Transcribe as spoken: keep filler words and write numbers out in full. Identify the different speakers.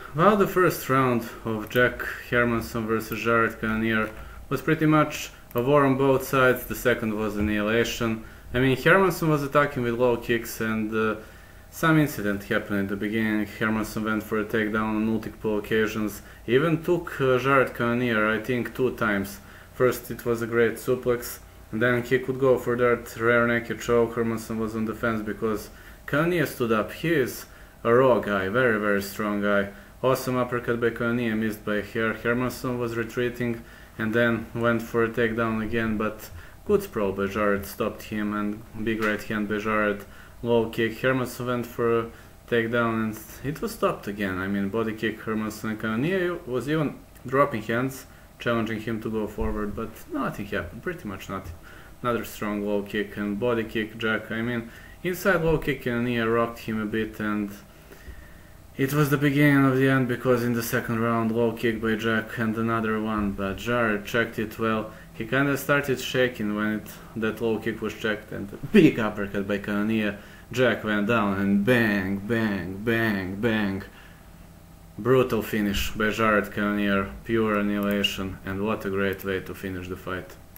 Speaker 1: Well, the first round of Jack Hermansson versus Jared Cannonier was pretty much a war on both sides. The second was annihilation. I mean, Hermansson was attacking with low kicks, and uh, some incident happened in the beginning. Hermansson went for a takedown on multiple occasions. He even took uh, Jared Cannonier, I think, two times. First it was a great suplex, and then he could go for that rear naked choke. Hermansson was on defense because Cannonier stood up. He is a raw guy, very very strong guy. Awesome uppercut by Cannonier, missed by Her. Hermansson was retreating and then went for a takedown again, but good sprawl by Jared stopped him, and big right hand by Jared. Low kick, Hermansson went for a takedown and it was stopped again. I mean, body kick, Hermansson, and Cannonier was even dropping hands, challenging him to go forward, but nothing happened, pretty much nothing. Another strong low kick and body kick, Jack. I mean, inside low kick, Cannonier rocked him a bit, and it was the beginning of the end, because in the second round, low kick by Jack and another one, but Jared checked it well. He kinda started shaking when it, that low kick was checked, and a big uppercut by Cannonier. Jack went down and bang, bang, bang, bang. Brutal finish by Jared Cannonier, pure annihilation, and what a great way to finish the fight.